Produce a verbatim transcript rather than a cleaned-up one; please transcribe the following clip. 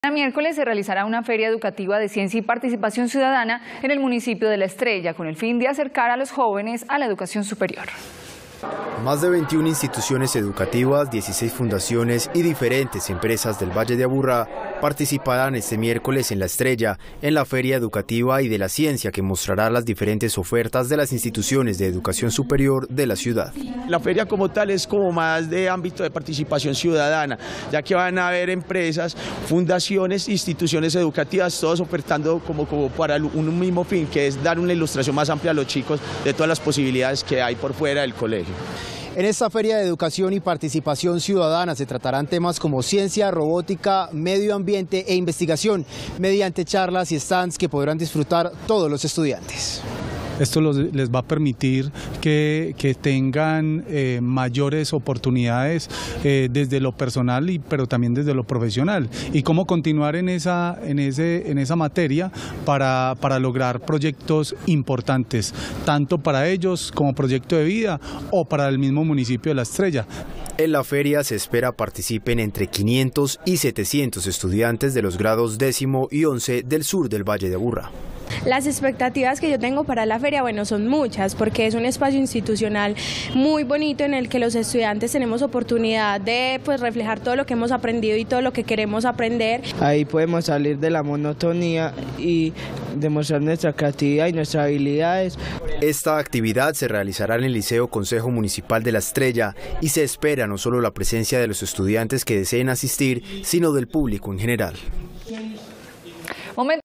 El miércoles se realizará una feria educativa de ciencia y participación ciudadana en el municipio de La Estrella, con el fin de acercar a los jóvenes a la educación superior. Más de veintiuna instituciones educativas, dieciséis fundaciones y diferentes empresas del Valle de Aburrá participarán este miércoles en La Estrella, en la Feria Educativa y de la Ciencia, que mostrará las diferentes ofertas de las instituciones de educación superior de la ciudad. La feria como tal es como más de ámbito de participación ciudadana, ya que van a haber empresas, fundaciones, instituciones educativas, todos ofertando como, como para un mismo fin, que es dar una ilustración más amplia a los chicos de todas las posibilidades que hay por fuera del colegio. En esta feria de educación y participación ciudadana se tratarán temas como ciencia, robótica, medio ambiente e investigación, mediante charlas y stands que podrán disfrutar todos los estudiantes. Esto los, les va a permitir que, que tengan eh, mayores oportunidades eh, desde lo personal, y, pero también desde lo profesional, y cómo continuar en esa, en ese, en esa materia para, para lograr proyectos importantes, tanto para ellos como proyecto de vida o para el mismo municipio de La Estrella. En la feria se espera participen entre quinientos y setecientos estudiantes de los grados décimo y once del sur del Valle de Aburrá. Las expectativas que yo tengo para la feria, bueno, son muchas, porque es un espacio institucional muy bonito en el que los estudiantes tenemos oportunidad de pues, reflejar todo lo que hemos aprendido y todo lo que queremos aprender. Ahí podemos salir de la monotonía y demostrar nuestra creatividad y nuestras habilidades. Esta actividad se realizará en el Liceo Consejo Municipal de La Estrella y se espera no solo la presencia de los estudiantes que deseen asistir, sino del público en general. Momento